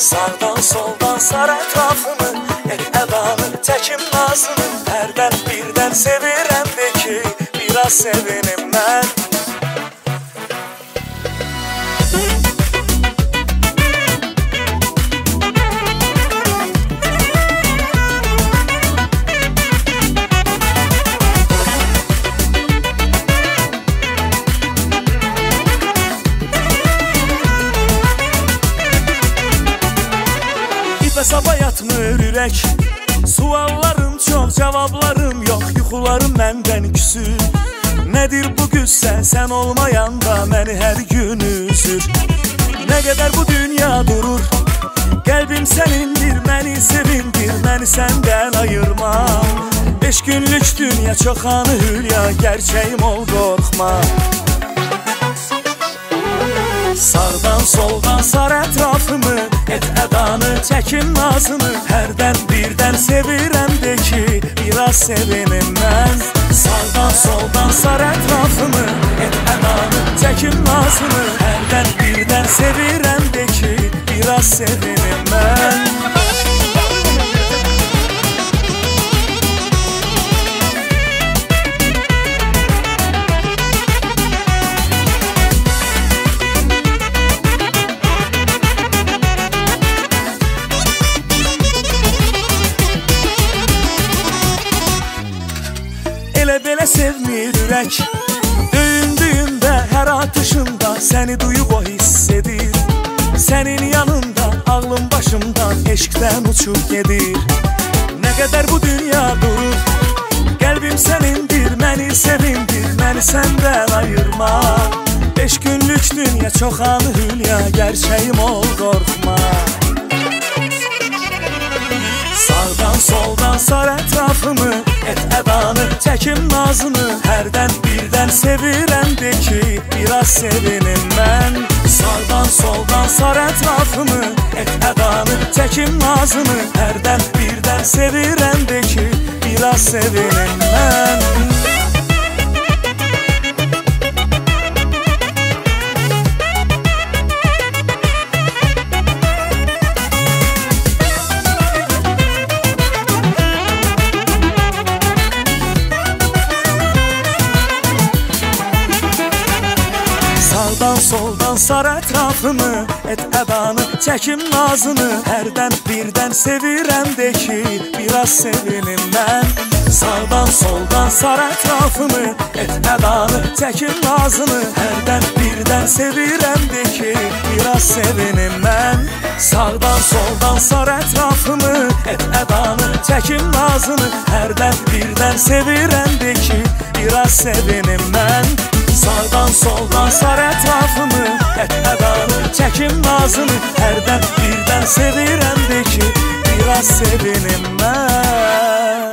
Sağdan soldan sar ətrafımı, et ədanı, çəkim nazını. Hərdən birdən sevirəm de ki, biraz sevinim mən. Hesaba yatmır ürək, suallarım çox, cavablarım yox, yuxularım məndən küsür. Nədir bu qüssə, sən olmayanda məni hər gün üzür. Nə qədər bu dünya durur, qəlbim sənindir, məni sevindir, məni səndən ayırma. 5 günlük dünya çoxanı hülya, gerçəyim ol, qorxma. Sağdan soldan sar ətrafımı, et ədanı, çəkim nazını. Hərdən birdən sevirəm de ki, biraz sevinim mən. Sağdan soldan sar ətrafımı, et ədanı, çəkim nazını. Hərdən birdən sevirəm de ki, biraz sevinim mən. Belə sevmir ürək, döyündüyündə, hər atışında səni duyub o hiss edir. Sənin yanında, ağlım başımdan eşqdən uçub gedir. Nə qədər bu dünya durur, qəlbim sənindir, məni sevindir, məni səndən ayırma. 5 günlük dünya çoxanı hülya, gerçəyim ol, qorxma. Sağdan soldan sar ətrafımı, et ədanı, çəkim nazını. Hərdən birdən sevirəm de ki, biraz sevinim mən. Sağdan soldan sar ətrafımı, et ədanı, çəkim nazını. Hərdən birdən sevirəm de ki, biraz sevinim mən. Sağdan soldan sar ətrafımı, et ədanı, çəkim nazını. Hərdən birdən sevirəm de ki, biraz sevinim mən. Sağdan soldan sar ətrafımı, et ədanı, çəkim nazını. Hərdən birdən sevirəm de ki, biraz sevinim mən. Sağdan soldan sar ətrafımı, et ədanı, çəkim nazını. Hərdən birdən sevirəm de ki, biraz sevinim mən. Sağdan soldan sar ətrafımı, et ədanı, çəkim nazını. Hərdən birdən sevirəm de ki, biraz sevinim mən.